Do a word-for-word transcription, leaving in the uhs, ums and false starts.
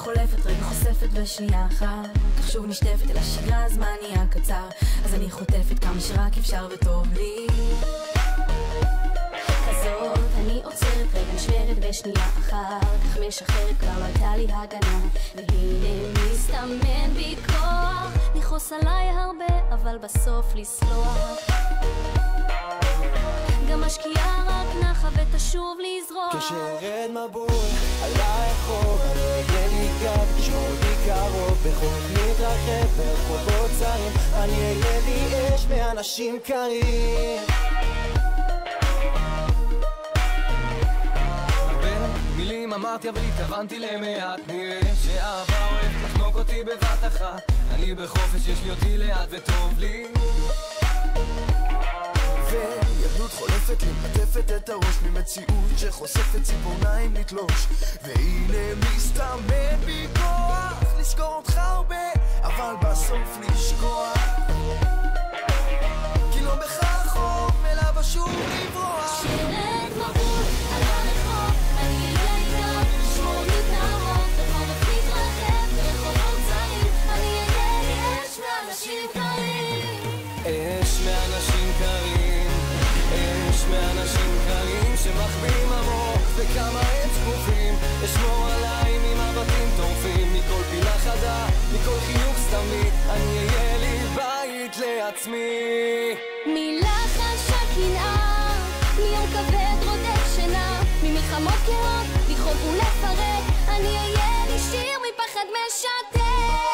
חולפת רגע חושפת בשנייה אחת כך שוב נשטפת אל השגרה הזמן נהיה קצר אז אני חוטפת כמה שרק אפשר וטוב לי כזאת אני עוצרת רגע נשמרת בשנייה אחת כך משחררת כבר לא הייתה לי הגנה והנה מסתמן בי כוח נכוס עליי הרבה אבל בסוף לסלוח גם משקיעה רק נחה ותשוב לזרוע כשרד מבול עליי חוב אני אהיה לי גב תשמור לי קרוב בחוק מתרחב ברחובות צרים אני אהיה לי אש מאנשים קרים מילים אמרתי אבל התכוונתי למעט נראה שהאהבה אוהבת לחנוק אותי בבת אחת אני בחופש יש לי אותי לאט וטוב לי וילדות חולפת לי מטפת את הראש ממציאות שחושפת ציפורניים לתלוש והנה מסתמן בי כוח לזכור אותך הרבה אבל בסוף לשכוח כי לא בכך חום אלא בשוב לברוח שרד מבול על הרחוב אני אהיה איתו שמור מתנערות בחורף מתרחב ברחובות צרים אני אהיה לי אש מאנשים קרים אש מאנשים קרים אש מאנשים קרים שמחביאים עמוק וכמה הם צפופים אשמור עליי ממבטים טורפים מכל פינה חדה מכל חיוך סתמי אני אהיה לי בית לעצמי מלחש הקנאה מיום כבד רודף שינה ממלחמות קרות לכאוב ולפרק אני אהיה לי שיר מפחד משתק